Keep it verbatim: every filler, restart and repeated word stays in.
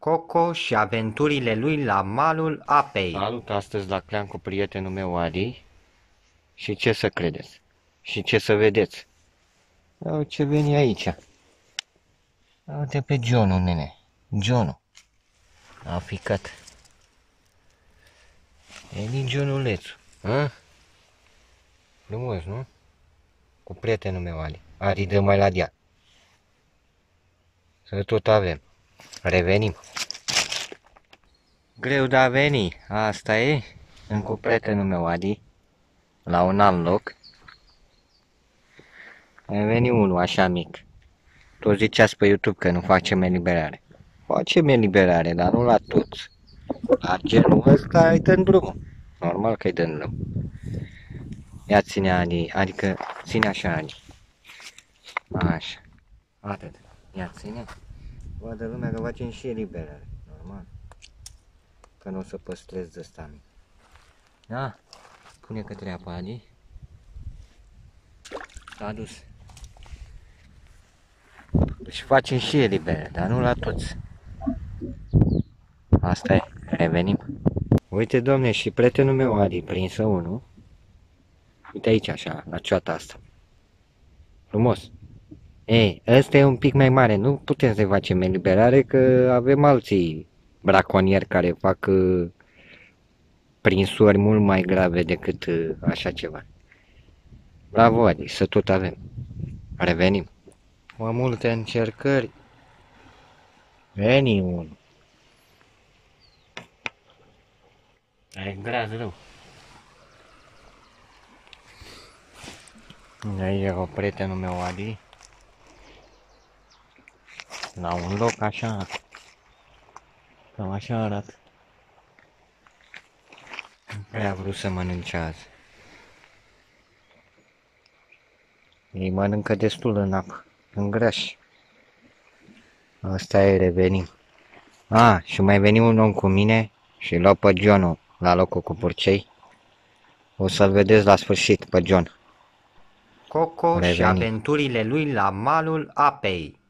Coco și aventurile lui la malul apei. Salut, astăzi la Clean cu prietenul meu Adi. Și ce să credeți? Și ce să vedeți? Uite ce veni aici. Uite pe Johnul, nene. Johnul. A ficat. E din Johnulețul. A? Frumos, nu? Cu prietenul meu Adi. Adi dă mai la dea. Să tot avem. Revenim. Greu de a veni, asta e. În cu prietenul meu Adi. La un alt loc. Mai veni unul așa mic. Toți ziceați pe YouTube că nu facem eliberare. Facem eliberare, dar nu la toți. La genul ăsta îi dăm drumul. Normal că îi dăm drumul. Ia ține Adi, adică ține așa Adi. Așa. Atât. Ia ține. Vadă lumea că facem și eliberare. Normal. Că nu o să păstrez de ăsta mic. Da? Pune că treaba Adi. S-a dus. Deci facem și eliberare, dar nu la toți. Asta e, revenim. Uite, domne, și prietenul meu Adi, prinsă unul. Uite aici, așa, la ceata asta. Frumos. Ei, ăsta e un pic mai mare, nu putem să facem eliberare, că avem alții braconieri care fac uh, prinsuri mult mai grave decât uh, așa ceva. Bravo, Adi, să tot avem. Revenim. Cu multe încercări. Veni unul. E gras rău. Aici e cu prietenul meu Adi. La un loc așa. Cam așa arată. Prea vrut să mănânce azi. Ei mănâncă destul în apă. Îngrași. Asta e, revenim. A, și mai veni un om cu mine și lua pe Johnul la locul cu purcei. O să-l vedeți la sfârșit pe John. Coco și Revenim. aventurile lui la malul apei.